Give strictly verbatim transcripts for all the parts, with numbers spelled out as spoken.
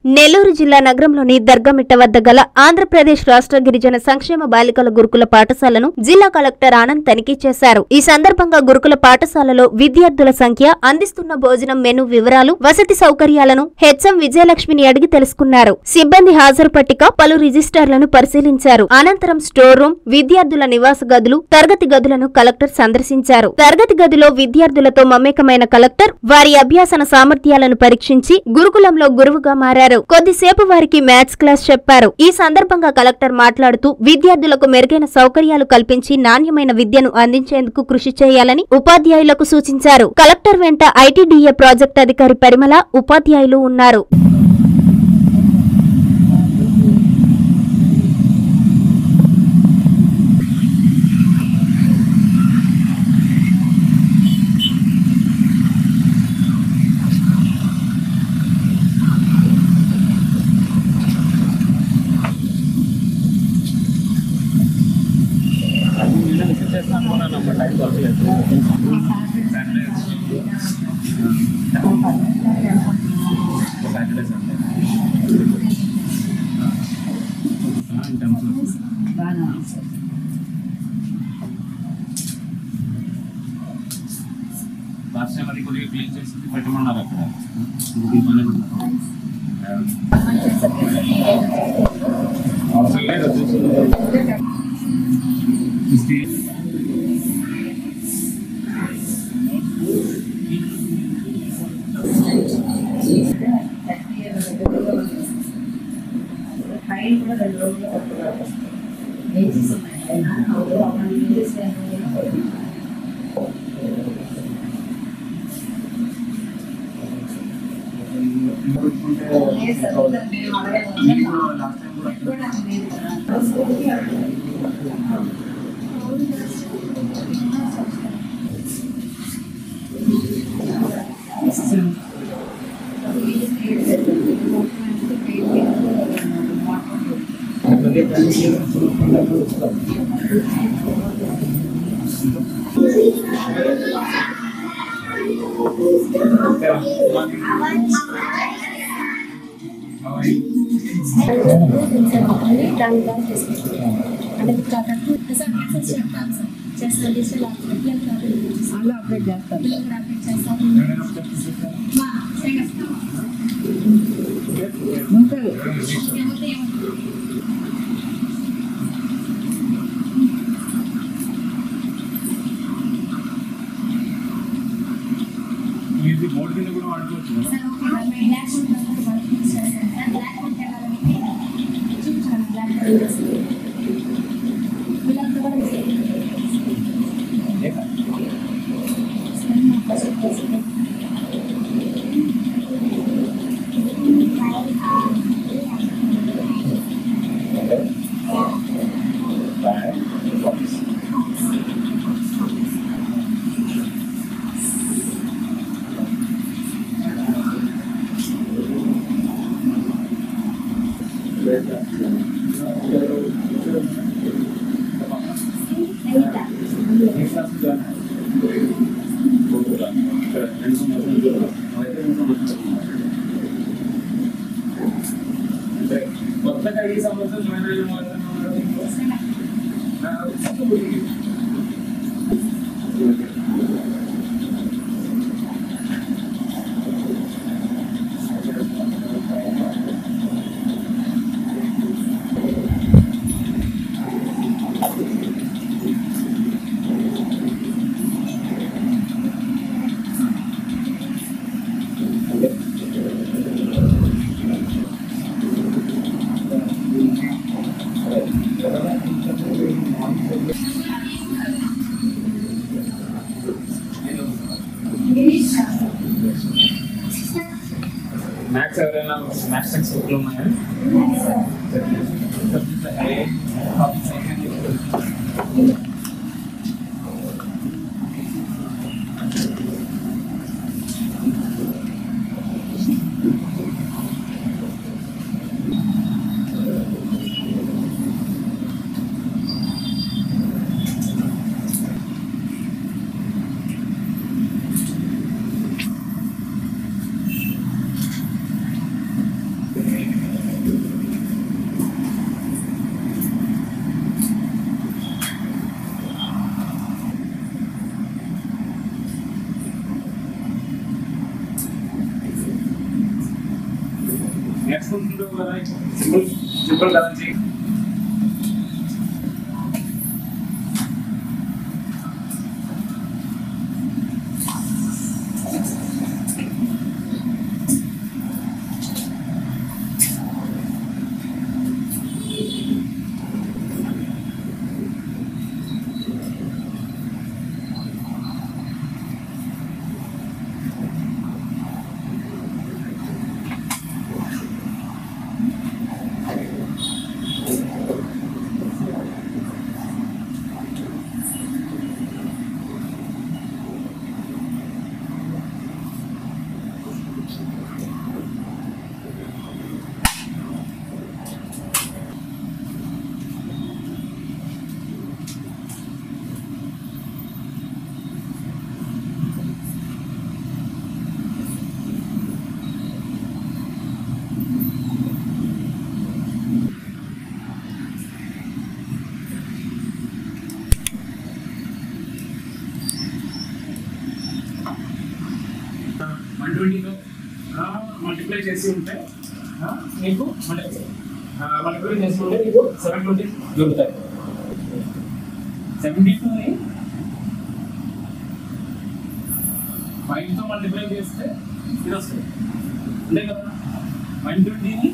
నెల్లూరు జిల్లా నగరంలోని దర్గమిట్ట వద్ద గల ఆంధ్రప్రదేశ్ రాష్ట్ర గిరిజన సంక్షేమ బాలికల గురుకుల పాఠశాలను జిల్లా కలెక్టర్ ఆనంద్ తనిఖీ చేశారు. ఈ సందర్భంగా గురుకుల పాఠశాలలో విద్యార్థుల సంఖ్య, అందిస్తున్న భోజనం మెను వివరాలు, వసతి సౌకర్యాలను హెచ్ఎం విజయలక్ష్మిని అడిగి తెలుసుకున్నారు. సిబ్బంది హాజరు పట్టిక, పలు రిజిస్టర్లను పరిశీలించారు. అనంతరం స్టోర్ రూమ్, విద్యార్థుల నివాస గదులు, తరగతి గదులను కలెక్టర్ సందర్శించారు. తరగతి గదిలో విద్యార్థులతో మమేకమైన కలెక్టర్ వారి అభ్యాసన సామర్థ్యాలను పరీక్షించి గురుకులంలో గురువుగా మారారు. కొద్దిసేపు వారికి మ్యాథ్స్ క్లాస్ చెప్పారు. ఈ సందర్భంగా కలెక్టర్ మాట్లాడుతూ విద్యార్థులకు మెరుగైన సౌకర్యాలు కల్పించి నాణ్యమైన విద్యను అందించేందుకు కృషి చేయాలని ఉపాధ్యాయులకు సూచించారు. కలెక్టర్ వెంట ఐటీడీఏ ప్రాజెక్టు అధికారి పరిమళ, ఉపాధ్యాయులు ఉన్నారు. లాస్ట్ టైం అది కొద్దిగా క్లీన్ చేసి పెట్టమన్నారు అక్కడ. అవసరం లేదు ఇది బోర్డు కింద కూడా వాడుకోవచ్చు. కొత్తగా ఈ సంవత్సరం మ్యాథ్స్ ఎవరైనా మ్యాథ్స్ టెక్స్ట్లో ఉన్నాయా? నెక్స్ట్ ఉంటుంది కదా సింపుల్ సింపుల్ కదా చెయ్యి. వన్ ట్వంటీతో మల్టిప్లై చేసి ఉంటే మీకు మల్టిప్లై చేసి ఉంటే మీకు సెవెన్ ట్వంటీ దొరుకుతాయి. సెవెంటీ టూని ఫైవ్తో మల్టిప్లై చేస్తే ఇది వస్తుంది అంతే కదా. వన్ ట్వంటీని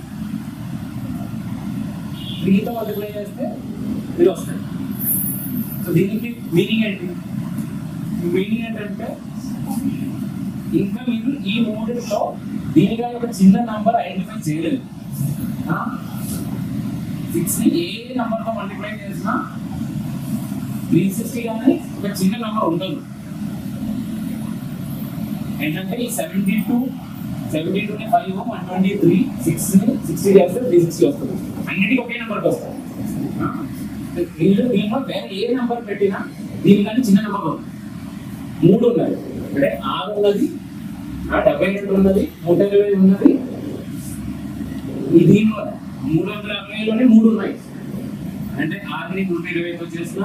త్రీతో మల్టిప్లై చేస్తే ఇది వస్తుంది. సో దీనికి మీనింగ్ ఏంటి? మీనింగ్ ఏంటంటే ఇంకా మీరు ఈ మూడిలో దీనిగా ఒక చిన్న నంబర్ ఐడెంటిఫై చేయలేదు. సిక్స్ ని ఏ నంబర్తో మల్టిప్లై చేసినా త్రీ సిక్స్టీ కానీ ఒక చిన్న నంబర్ ఉండదు. ఏంటంటే ఈ సెవెంటీ టూ సెవెంటీ టూని five one twenty three six ని సిక్స్టీ చేస్తే త్రీ సిక్స్టీ వస్తుంది. అన్నిటికీ ఒకే నెంబర్కి వస్తుంది. వీళ్ళు దీంట్లో వేరే ఏ నెంబర్ పెట్టినా దీనికన్నా చిన్న నెంబర్ ఉంది. మూడు ఉన్నాయి అంటే ఆరు ఉన్నది, డెబ్బై రెండు ఉన్నది, నూట ఇరవై ఉన్నది. ఈ దీనిలో మూడు వందల అరవైలోనే మూడు ఉన్నాయి. అంటే ఆరుని నూట ఇరవైతో చేసిన,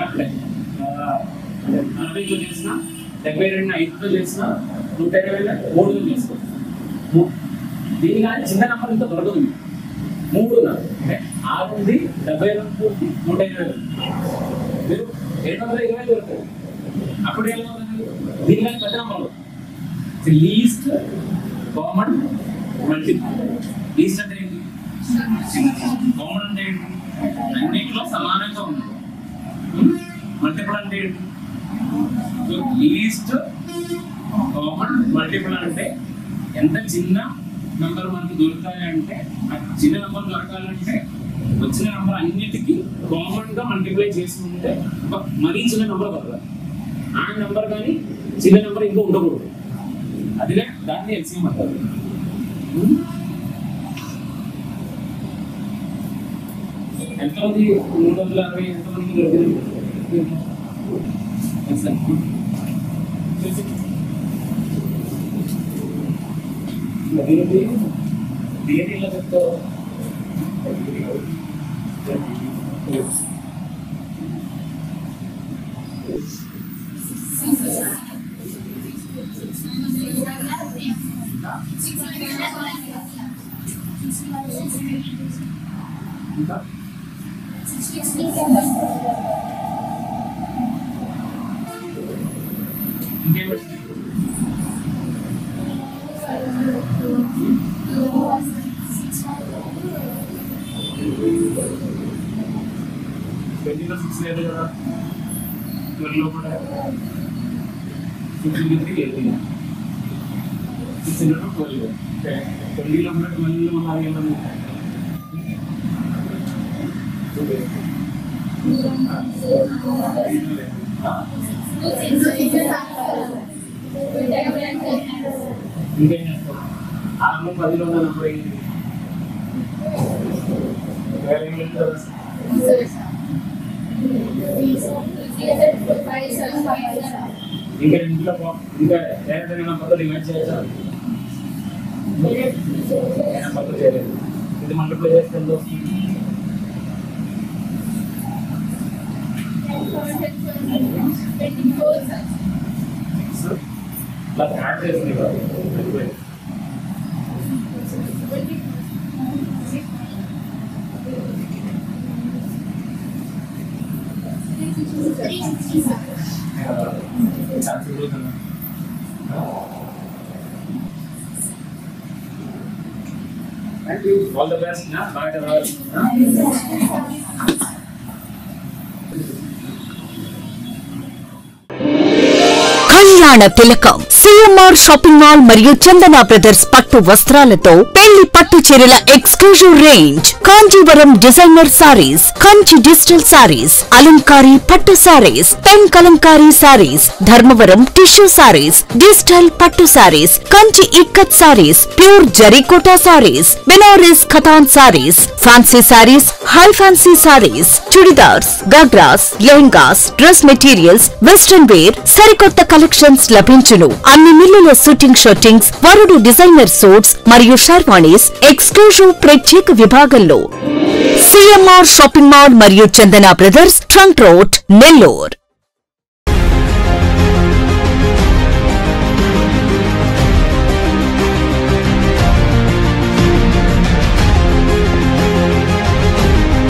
నలభైతో చేసిన, డెబ్బై రెండు ఐదుతో చేసిన, నూట ఇరవై మూడుతో చేసిన. దీని కానీ చిన్న నెంబర్ ఇంత దొరకదు. మూడు ఉన్నారు అంటే ఆరు ఉంది, డెబ్బై రెండు, నూట ఇరవై రెండు. మీరు ఏడు వందల ఇరవై దొరుకుతుంది. అప్పుడు ఏమవుతుంది? దీని కానీ పెద్ద నెంబర్లు లీస్ట్ కామన్ మల్టిపుల్. లీస్ట్ అంటే ఏంటి? కామన్ అంటే ఏంటి? అన్నింటిలో సమానంగా ఉంది. మల్టిపుల్ అంటే ఏంటి? లీస్ట్ కామన్ మల్టిపుల్ అంటే ఎంత చిన్న నెంబర్ మనకు దొరుకుతాయంటే, ఆ చిన్న నెంబర్ దొరకాలంటే వచ్చిన నెంబర్ అన్నిటికీ కామన్ గా మల్టిప్లై చేసుకుంటే మరీ చిన్న నెంబర్ దొరకాలి. ఆ నెంబర్ కానీ చిన్న నెంబర్ ఇంకా ఉండకూడదు. అదిలే దాన్ని ఎల్సిఎం అంటారు. ఎంతమంది మూడు వందల అరవై ఎంతమందికి దొరికింది? దేని ఇలా చెప్తారు? ఇంకా ఇంకేమి ట్వంటీలో సిక్స్ లేదు కదా, ట్వెల్వ్లో కూడా six eighteen six into twelve. ట్వంటీలో కూడా ట్వెల్వ్లో ఉన్నారు ఏమన్నా ఇంకేం చేస్తాం? ఆరు పదిలో ఉన్న నంబర్ ఏంటి? వేరే ఏం లేదు కదా. ఇంకా ఇంట్లో ఇంకా వేరే నంబర్తో డివైడ్ చేయొచ్చా? ఏ నంబర్తో చేయలేదు. ఇది మల్టిప్లై చేస్తే ఎంత వస్తుంది? ప్లస్ యాడ్ చేస్తుంది కదా. Thank you. All the best. Na, bye to all. కళ్యాణ తిలకం సిఎంఆర్ షాపింగ్ మాల్ మరియు చందన బ్రదర్స్ పట్టు వస్త్రాలతో పెళ్లి పట్టు చీరల exclusive range, Kanjeevaram designer sarees, Kanchi digital sarees, అలంకారీ పట్టు sarees, pen Kalamkari sarees, Dharmavaram tissue sarees, digital పట్టు sarees, Kanchi ikat sarees, pure జరీకోటా sarees, Banaras Katan sarees, fancy sarees, high fancy sarees, chudidars, ghagras, lehengas, dress materials, western wear, సరికొత్త కలెక్షన్స్ లభించును. అన్ని మిల్లుల షూటింగ్ షూటింగ్స్, వరుడు డిజైనర్ సూట్స్ మరియు షర్వాణీస్ ఎక్స్క్లూజివ్ ప్రత్యేక విభాగంలో సిఎంఆర్ షాపింగ్ మాల్ మరియు Chandana brothers trunk road, Nellore.